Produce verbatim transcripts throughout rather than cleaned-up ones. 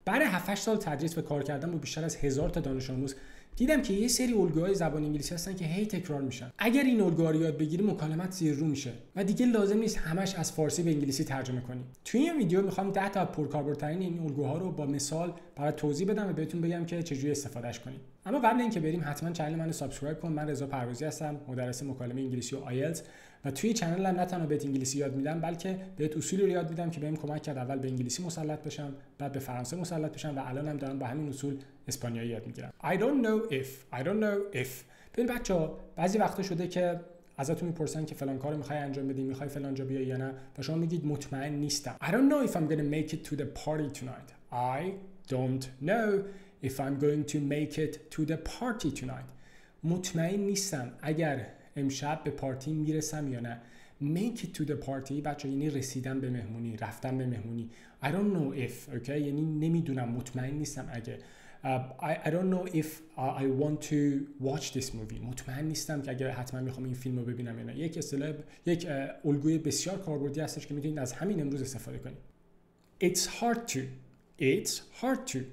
بعد هفت هشت سال تدریس و کار کردن با بیشتر از هزار تا دانش آموز دیدم که یه سری الگوهای زبان انگلیسی هستن که هی تکرار میشن. اگر این الگوها رو یاد بگیری مکالمت زیر رو میشه و دیگه لازم نیست همش از فارسی به انگلیسی ترجمه کنی. توی این ویدیو میخوام ده تا پرکاربردترین این الگوها رو با مثال برات توضیح بدم و بهتون بگم که چجوری استفادهش کنید. اما قبل اینکه بریم حتما کانال منو سابسکرایب کن. من رضا پروازی هستم، مدرس مکالمه انگلیسی و آیلتس و توی کانالم نه تنها بهت انگلیسی یاد میدم بلکه بهت اصولی رو یاد میدم که بهم کمک کرد اول به انگلیسی مسلط بشم، بعد به فرانسه مسلط بشم و الانم دارم با همین اصول اسپانیایی یاد میگیرم. I don't know if I don't know if ببین بچه‌ها بعضی وقتا شده که ازتون میپرسن که فلان کارو میخوای انجام بدی، میخوای فلان جا بیای یا نه و شما میگید مطمئن نیستم. I don't know if I'm going to make it to the party tonight. I don't know if I'm going to make it to the party tonight. مطمئن نیستم اگر امشب به پارتی میرسم یا نه. make it to the party بچه یعنی رسیدن به مهمونی، رفتن به مهمونی. I don't know if okay یعنی نمیدونم، مطمئن نیستم اگه. Uh, I, I don't know if uh, I want to watch this movie. مطمئن نیستم که اگه حتما میخوام این فیلم رو ببینم یا نه. یک اصطلاح یک uh, الگوی بسیار کاربردی هستش که میتونید از همین امروز استفاده کنید. It's hard to It's hard to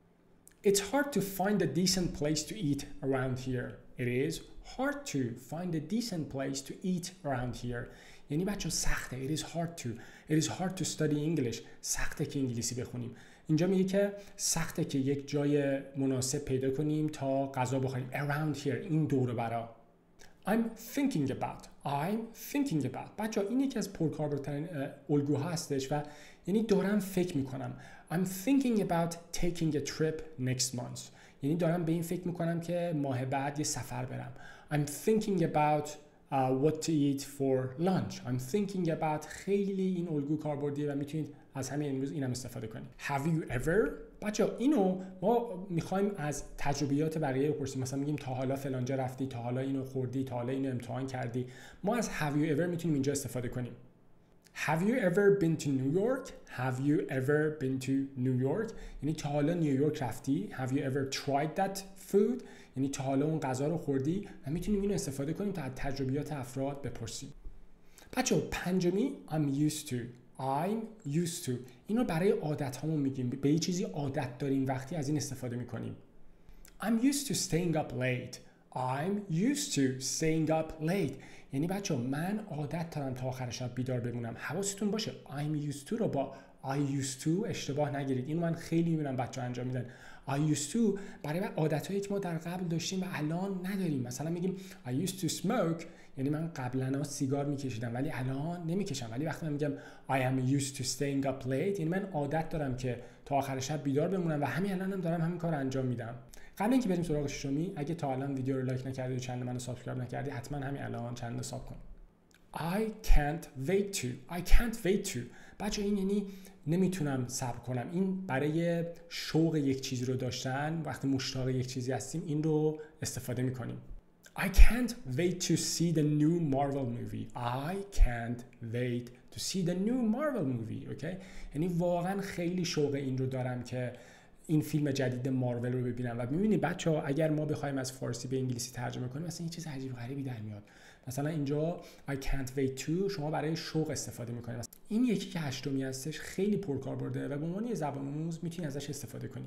It's hard to find a decent place to eat around here. It is hard to find a decent place to eat around here. یعنی بچه سخته. It is hard to It is hard to study English. سخته که انگلیسی بخونیم. اینجا میگه که سخته که یک جای مناسب پیدا کنیم تا غذا بخوریم. Around here این دور و برا. I'm thinking about I'm thinking about بچه این یکی از پرکاربردترین الگوها هستش و یعنی دارم فکر میکنم. I'm thinking about taking a trip next month. یعنی دارم به این فکر میکنم که ماه بعد یه سفر برم. I'm thinking about uh, what to eat for lunch. I'm thinking about خیلی این الگو کاربردیه و میتونید از همین امروز اینم استفاده کنید. Have you ever بچه اینو ما میخوایم از تجربیات بقیه بپرسیم. مثلا میگیم تا حالا فلانجا رفتی، تا حالا اینو خوردی، تا حالا اینو امتحان کردی. ما از have you ever میتونیم اینجا استفاده کنیم. Have you ever been to New York? Have you ever been to New York? یعنی تا حالا نیویورک رفتی. Have you ever tried that food? یعنی تا حالا اون غذا رو خوردی. و میتونیم اینو استفاده کنیم تا از تجربیات افراد بپرسیم. بچه پنجمی I'm used to I'm used to اینو برای عادت هامون میگیم. به یه چیزی عادت داریم وقتی از این استفاده میکنیم. I'm used to staying up late. I'm used to staying up late. یعنی بچه من عادت دارم تا آخر شب بیدار بمونم. حواستون باشه I'm used to رو با I used to اشتباه نگیرید. اینو من خیلی میبینم بچه ها انجام میدن. I used to برای عادتهایی که ما در قبل داشتیم و الان نداریم. مثلا میگیم I used to smoke یعنی من قبلا سیگار میکشیدم ولی الان نمیکشم. ولی وقتی من میگم I am used to staying up late یعنی من عادت دارم که تا آخر شب بیدار بمونم و همین الانم دارم همین کار انجام میدم. قبل اینکه بریم سراغ ششمی، اگه تا الان ویدیو رو لایک نکردی و کانال منو سابسکرایب نکردی حتما همین الان کانال رو ساب کن. I can't wait to I can't wait to بچه این یعنی نمیتونم صبر کنم. این برای شوق یک چیزی رو داشتن، وقتی مشتاق یک چیزی هستیم این رو استفاده میکنیم. I can't wait to see the new Marvel movie. I can't wait to see the new Marvel movie. Okay? یعنی واقعا خیلی شوق این رو دارم که این فیلم جدید مارول رو ببینم. و می‌بینید بچه‌ها اگر ما بخوایم از فارسی به انگلیسی ترجمه کنیم مثلا یه چیز عجیب غریبی در میاد. مثلا اینجا I can't wait to شما برای شوق استفاده می‌کنید. این یکی که هشتمی هستش خیلی پرکاربرده و به عنوان یه زبان آموز می‌تونید ازش استفاده کنید.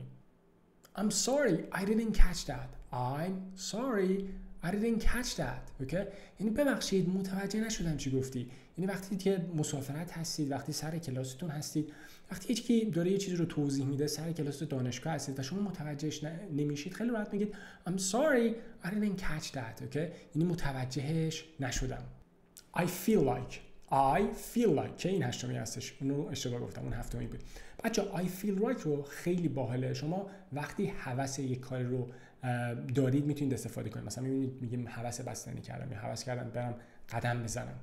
I'm sorry I didn't catch that. I'm sorry I didn't catch that. Okay? یعنی ببخشید متوجه نشدم چی گفتی. یعنی وقتی که مسافرت هستید، وقتی سر کلاستون هستید، وقتی یکی داره یه چیزی رو توضیح میده، سر کلاس دانشگاه هستید و شما متوجهش نمیشید، خیلی راحت میگید I'm sorry I didn't catch that. Okay? یعنی متوجهش نشدم. I feel like I feel like که این هشتمی هستش. اونو اشتباه گفتم، اون هفتمی بود. بچه‌ها I feel like رو خیلی باحاله. شما وقتی هوس یک کاری رو دارید میتونید استفاده کنید. مثلا میبینید میگیم هوس بستنی کردم یا هوس کردم برم قدم بزنم.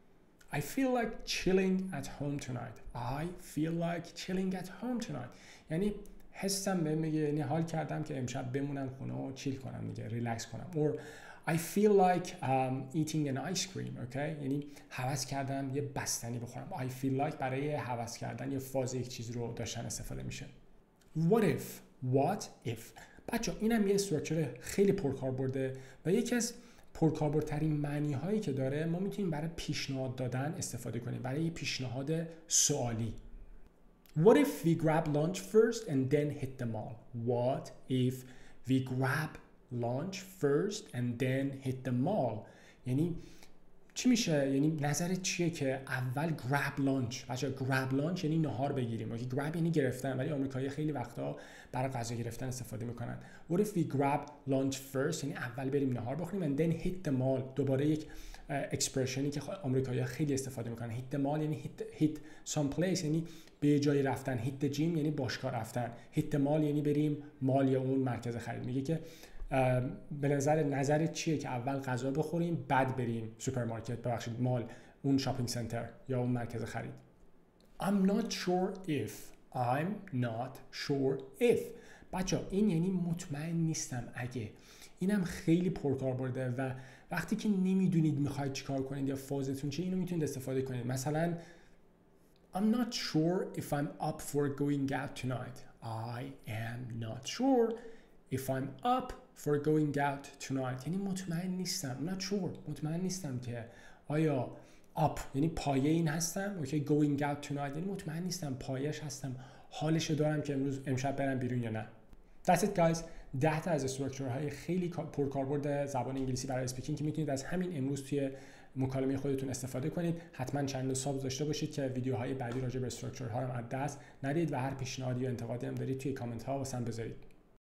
I feel like chilling at home tonight. I feel like chilling at home tonight. یعنی حسم بهم میگه، یعنی حال کردم که امشب بمونم خونه و چیل کنم دیگه، ریلکس کنم. Or I feel like um, eating an ice cream. Okay? یعنی هوس کردم یه بستنی بخورم. I feel like برای هوس کردن یه فاز یک چیز رو داشتن استفاده میشه. What if What if بچه اینم یه استراکچر خیلی پرکاربرده و یکی از پرکاربردترین معنی هایی که داره ما میتونیم برای پیشنهاد دادن استفاده کنیم، برای پیشنهاد سوالی. What if we grab lunch first and then hit the mall? What if we grab lunch first and then hit the mall؟ یعنی چی میشه؟ یعنی نظرت چیه که اول grab lunch، بچه‌ها grab lunch یعنی نهار بگیریم. اوکی grab یعنی گرفتن، ولی آمریکایی خیلی وقتا برای غذا گرفتن استفاده میکنن. What if we grab lunch first یعنی اول بریم نهار بخوریم and then hit the mall. دوباره یک اکسپرشنی که آمریکایی‌ها خیلی استفاده میکنن. hit the mall یعنی hit, hit some place یعنی به جایی رفتن. hit the gym یعنی باشگاه رفتن. hit the mall یعنی بریم مال یا اون مرکز خرید. میگه که به نظر نظرت چیه که اول غذا بخوریم بعد بریم سوپرمارکت، ببخشید مال، اون شاپینگ سنتر یا اون مرکز خرید. I'm not sure if I'm not sure if بچه این یعنی مطمئن نیستم اگه. اینم خیلی پرکاربرده و وقتی که نمیدونید میخواید چیکار کنید یا فازتون چیه اینو میتونید استفاده کنید. مثلا I'm not sure if I'm up for going out tonight. I am not sure if I'm up for going out tonight. یعنی مطمئن نیستم. not sure مطمئن نیستم که آیا up یعنی پایه این هستم. اوکی going out tonight یعنی مطمئن نیستم پایش هستم، حالش دارم که امروز امشب برم بیرون یا نه. That's it guys. ده تا از استراکچرهای خیلی پرکاربرد زبان انگلیسی برای اسپیکینگ که میتونید از همین امروز توی مکالمه خودتون استفاده کنید. حتما چنل ساب داشته باشید که ویدیوهای بعدی راجع به استراکچرها رو از دست ندید و هر پیشنهادی یا انتقادی هم دارید توی کامنت ها واسم بذارید.